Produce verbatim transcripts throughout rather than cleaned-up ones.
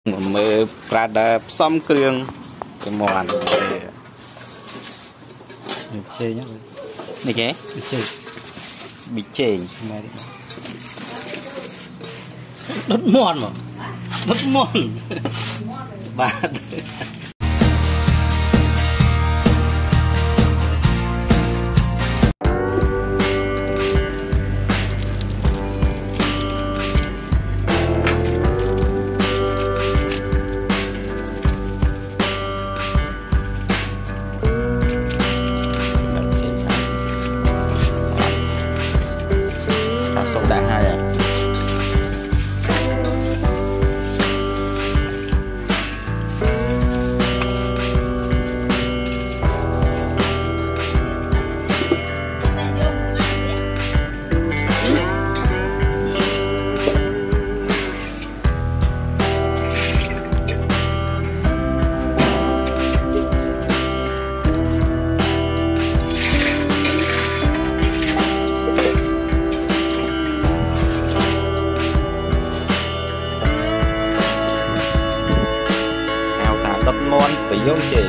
mơ prada xóm kương cái mòn được chơi nhá này cái được chơi bị chèn đất mòn mà đất mòn bà sông đại hai à món phải giống chị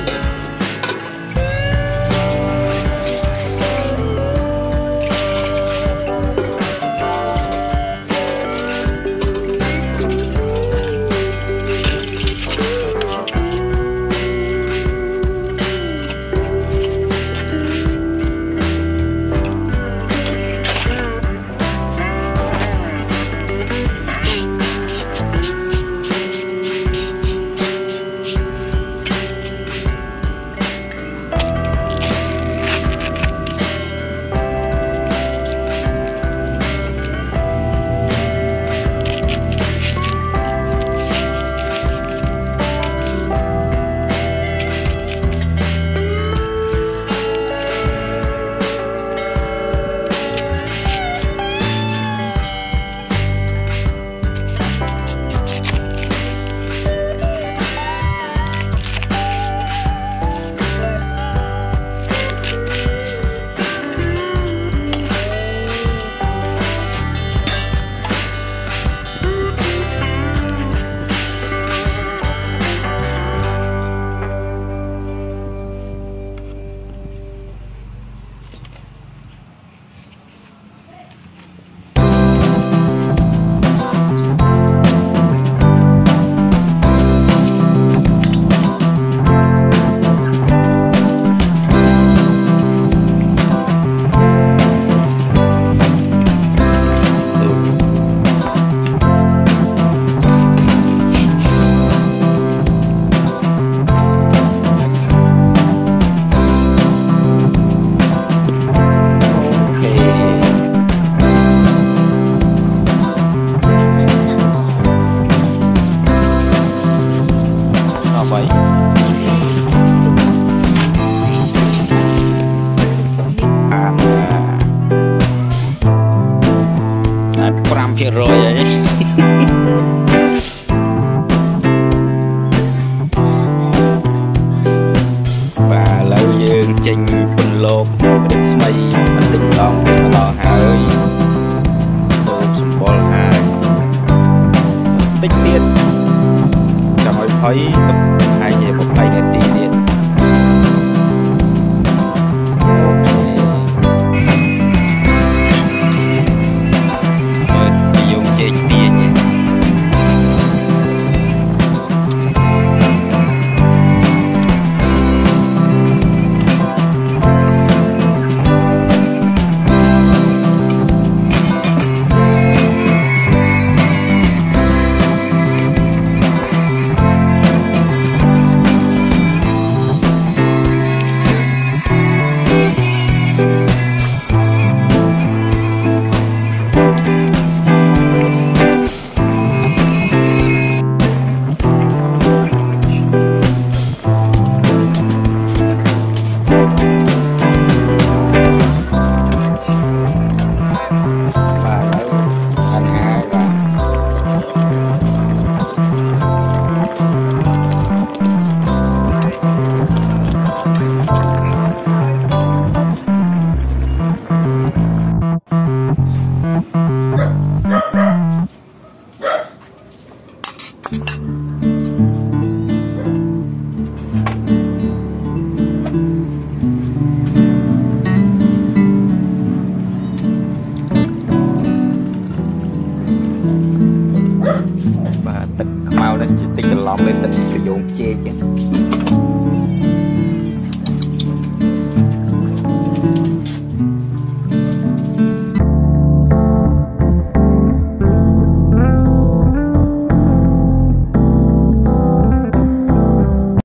vậy à pram phiền rồi ấy và lâu dương trình bình lột được mây mình tình lòng để mà lo hơi tô sum bol hai tích tiết trong ấy thấy hai chị một tay cái tí điện rồi đi dùng chơi tiền nhé ទឹកខ្មៅនេះតិចច្រឡំលេទឹកប្រយោងជេក